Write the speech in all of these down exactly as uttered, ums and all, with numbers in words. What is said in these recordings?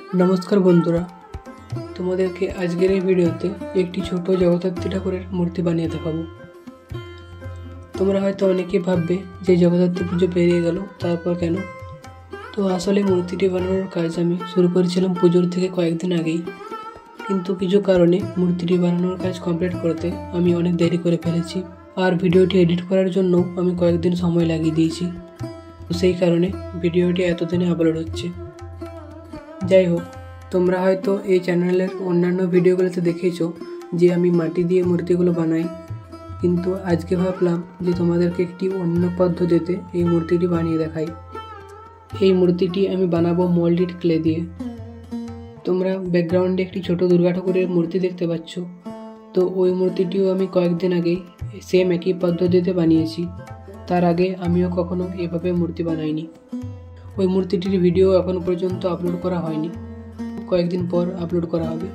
नमस्कार बंधुरा तुम्हादेरके आजकेर এই ভিডিওতে একটি ছোট জগদ্ধাত্রী ঠাকুরের মূর্তি বানিয়ে দেখাবো। তোমরা হয়তো অনেকেই ভাববে যে জগদ্ধাত্রী পুজো পেরিয়ে গেল তারপর কেন। তো আসলে মূর্তিটি বানানোর কাজ আমি শুরু করেছিলাম পুজোর থেকে কয়েকদিন আগেই, কিন্তু কিছু কারণে মূর্তিটি বানানোর কাজ কমপ্লিট করতে আমি অনেক দেরি করে ফেলেছি, আর ভিডিওটি এডিট করার জন্য আমি কয়েকদিন সময় লাগিয়ে দিয়েছি। তো সেই কারণে ভিডিওটি এতদিনে আপলোড হচ্ছে। যাই হোক, তোমরা হয়তো এই চ্যানেলের অন্যান্য ভিডিওগুলোতে দেখেছো যে আমি মাটি দিয়ে মূর্তিগুলো বানাই, কিন্তু আজকে ভাবলাম যে তোমাদেরকে একটি অন্য পদ্ধতিতে এই মূর্তিটি বানিয়ে দেখাই। এই মূর্তিটি আমি বানাবো মোল্ডেড ক্লে দিয়ে। তোমরা ব্যাকগ্রাউন্ডে একটি ছোট দুর্গা ঠাকুরের মূর্তি দেখতে পাচ্ছ, তো ওই মূর্তিটিও আমি কয়েকদিন আগেই সেম একই পদ্ধতিতে বানিয়েছি। তার আগে আমিও কখনো এভাবে মূর্তি বানাইনি। ওই মূর্তিটির ভিডিও এখনো পর্যন্ত আপলোড করা হয়নি, কয়েকদিন পর আপলোড করা হবে।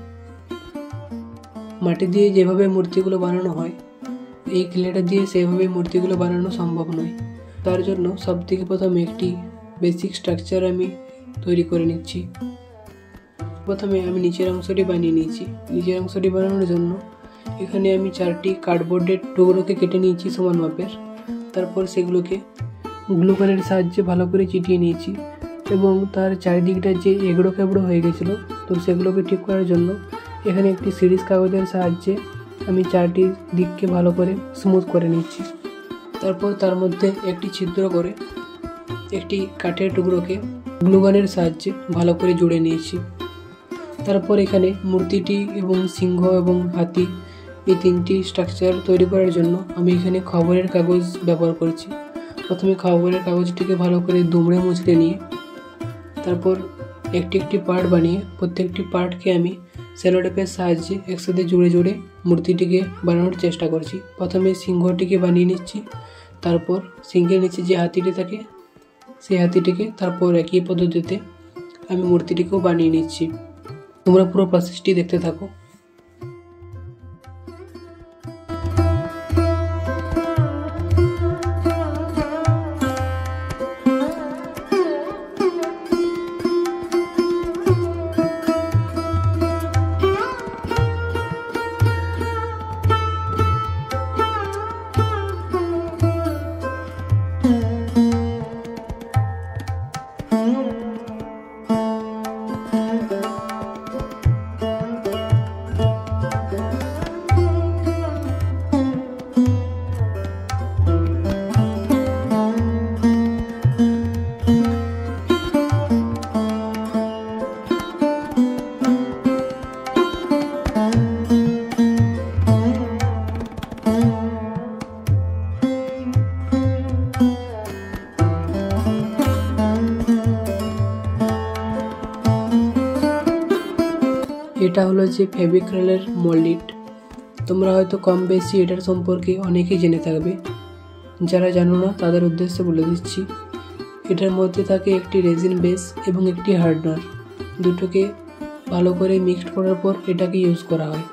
মাটি দিয়ে যেভাবে মূর্তিগুলো বানানো হয়, এই ক্লেটা দিয়ে সেভাবে মূর্তিগুলো বানানো সম্ভব নয়। তার জন্য সবথেকে প্রথমে একটি বেসিক স্ট্রাকচার আমি তৈরি করে নিচ্ছি। প্রথমে আমি নিচের অংশটি বানিয়ে নিয়েছি। নিচের অংশটি বানানোর জন্য এখানে আমি চারটি কার্ডবোর্ডের টুকরোকে কেটে নিয়েছি সমান মাপের। তারপর সেগুলোকে গ্লু গানের সাহায্যে ভালো করে চিটিয়ে নিয়েছি, এবং তার চারিদিকটা যে এগড়ো খেবড়ো হয়ে গেছিলো, তো সেগুলোকে ঠিক করার জন্য এখানে একটি সিরিজ কাগজের সাহায্যে আমি চারটি দিককে ভালো করে স্মুথ করে নিচ্ছি। তারপর তার মধ্যে একটি ছিদ্র করে একটি কাঠের টুকরোকে গ্লু গানের সাহায্যে ভালো করে জুড়ে নিয়েছি। তারপর এখানে মূর্তিটি এবং সিংহ এবং হাতি এই তিনটি স্ট্রাকচার তৈরি করার জন্য আমি এখানে খবরের কাগজ ব্যবহার করেছি। প্রথমে খবরের কাগজটিকে ভালো করে দুমড়ে মুচড়ে নিয়ে তারপর একটি একটি পার্ট বানিয়ে প্রত্যেকটি পার্টকে আমি সেলোটেপের সাহায্যে একসাথে জুড়ে জুড়ে মূর্তিটিকে বানানোর চেষ্টা করছি। প্রথমে সিংহটিকে বানিয়ে নিচ্ছি, তারপর সিংহের নিচে যে হাতিটি থাকে সেই হাতিটিকে, তারপর একই পদ্ধতিতে আমি মূর্তিটিকেও বানিয়ে নিচ্ছি। তোমরা পুরো প্রসেসটি দেখতে থাকো। এটা হলো যে ফেভিক্রিলের মোল্ডেড। তোমরা হয়তো কম বেশি এটার সম্পর্কে অনেকেই জেনে থাকবে, যারা জানো না তাদের উদ্দেশ্যে বলে দিচ্ছি। এটার মধ্যে থাকে একটি রেজিন বেস এবং একটি হার্ডনার, দুটোকে ভালো করে মিক্সড করার পর এটাকে ইউজ করা হয়।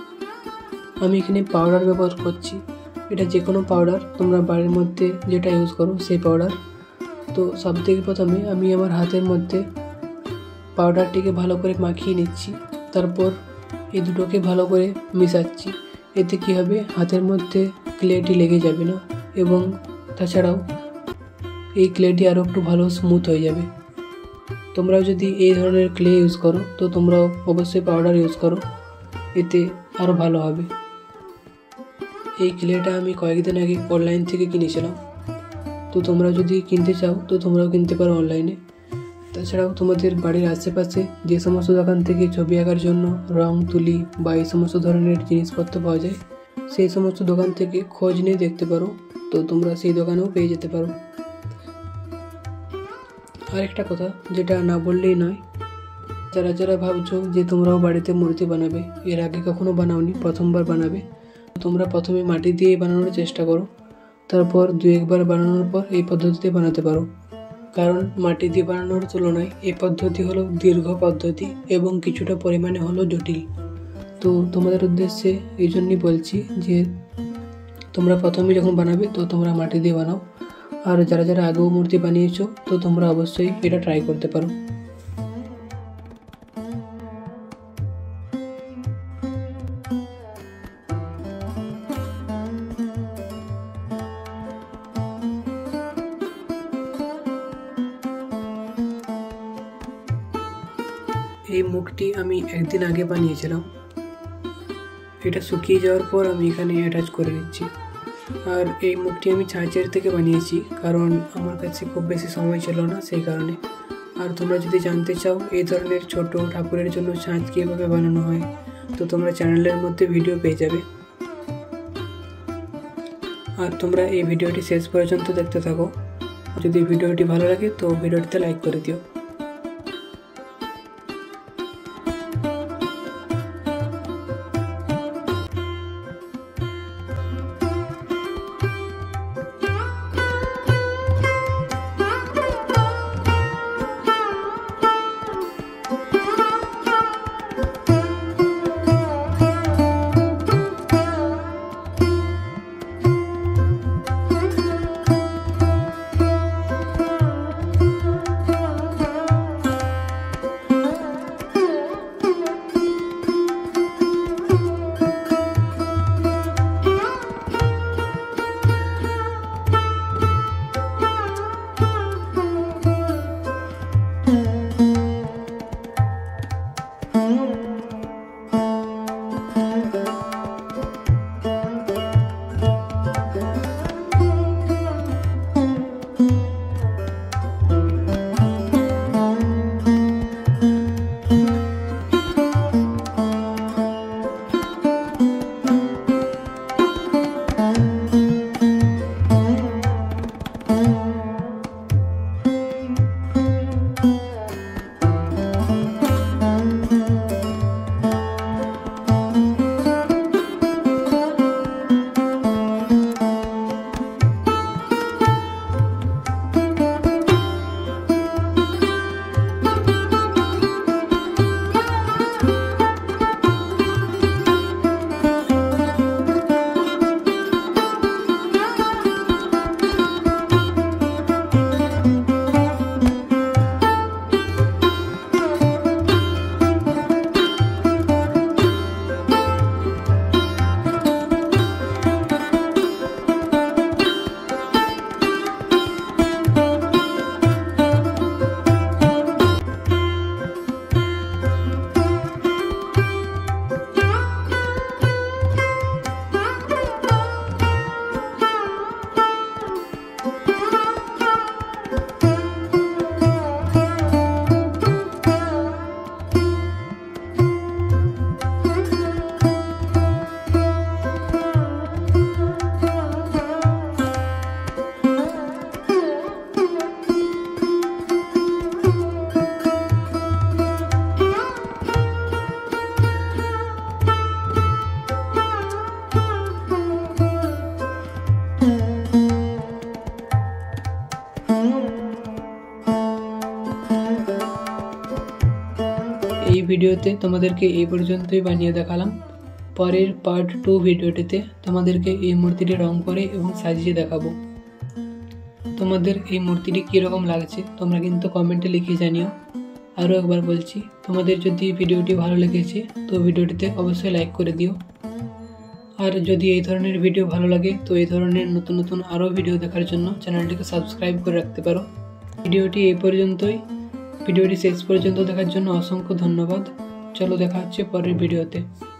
আমি এখানে পাউডার ব্যবহার করছি। এটা যে কোনো পাউডার, তোমরা বাড়ির মধ্যে যেটা ইউজ করো সেই পাউডার। তো সব থেকে প্রথমে আমি আমার হাতের মধ্যে পাউডারটিকে ভালো করে মাখিয়ে নিচ্ছি, তারপর এই দুটোকে ভালো করে মিশাচ্ছি। এতে কী হবে, হাতের মধ্যে ক্লেটি লেগে যাবে না, এবং তাছাড়াও এই ক্লেটি আরও একটু ভালো স্মুথ হয়ে যাবে। তোমরাও যদি এই ধরনের ক্লে ইউজ করো তো তোমরাও অবশ্যই পাউডার ইউজ করো, এতে আরও ভালো হবে। এই ক্লেটা আমি কয়েকদিন আগে অনলাইন থেকে কিনেছিলাম, তো তোমরা যদি কিনতে চাও তো তোমরাও কিনতে পারো অনলাইনে। তাছাড়াও তোমাদের বাড়ির আশেপাশে যে সমস্ত দোকান থেকে ছবি আঁকার জন্য রং তুলি বা এই সমস্ত ধরনের জিনিসপত্র পাওয়া যায়, সেই সমস্ত দোকান থেকে খোঁজ নিয়ে দেখতে পারো, তো তোমরা সেই দোকানেও পেয়ে যেতে পারো। আরেকটা কথা যেটা না বললেই নয়, যারা যারা ভাবছো যে তোমরাও বাড়িতে মূর্তি বানাবে, এর আগে কখনো বানাওনি, প্রথমবার বানাবে, তোমরা প্রথমে মাটি দিয়ে বানানোর চেষ্টা করো। তারপর দু একবার বানানোর পর এই পদ্ধতিতে বানাতে পারো, কারণ মাটি দিয়ে বানানোর তুলনায় এই পদ্ধতি হলো দীর্ঘ পদ্ধতি এবং কিছুটা পরিমাণে হলো জটিল। তো তোমাদের উদ্দেশ্যে এই জন্যই বলছি যে তোমরা প্রথমে যখন বানাবে তো তোমরা মাটি দিয়ে বানাও, আর যারা যারা আগেও মূর্তি বানিয়েছো তো তোমরা অবশ্যই এটা ট্রাই করতে পারো। এই মুখটি আমি একদিন আগে বানিয়েছিলাম। এটা শুকিয়ে যাওয়ার পর আমি এখানে অ্যাটাচ করে নিচ্ছি। আর এই মুখটি আমি ছাঁচের থেকে বানিয়েছি, কারণ আমার কাছে খুব বেশি সময় ছিল না, সেই কারণে। আর তোমরা যদি জানতে চাও এই ধরনের ছোট ঠাকুরের জন্য ছাঁচ কীভাবে বানানো হয়, তো তোমরা চ্যানেলের মধ্যে ভিডিও পেয়ে যাবে। আর তোমরা এই ভিডিওটি শেষ পর্যন্ত দেখতে থাকো। যদি ভিডিওটি ভালো লাগে তো ভিডিওটিতে লাইক করে দিও। এই ভিডিওতে তোমাদেরকে এই পর্যন্তই বানিয়ে দেখালাম। পরের পার্ট টু ভিডিওটিতে তোমাদেরকে এই মূর্তিটি রং করে এবং সাজিয়ে দেখাবো। তোমাদের এই মূর্তিটি কীরকম লাগছে তোমরা কিন্তু কমেন্টে লিখে জানিও। আরও একবার বলছি, তোমাদের যদি ভিডিওটি ভালো লেগেছে তো ভিডিওটিতে অবশ্যই লাইক করে দিও। আর যদি এই ধরনের ভিডিও ভালো লাগে তো এই ধরনের নতুন নতুন আরও ভিডিও দেখার জন্য চ্যানেলটিকে সাবস্ক্রাইব করে রাখতে পারো। ভিডিওটি এই পর্যন্তই। ভিডিওটি শেষ পর্যন্ত দেখার জন্য অসংখ্য ধন্যবাদ। চলো দেখা হচ্ছে পরের ভিডিওতে।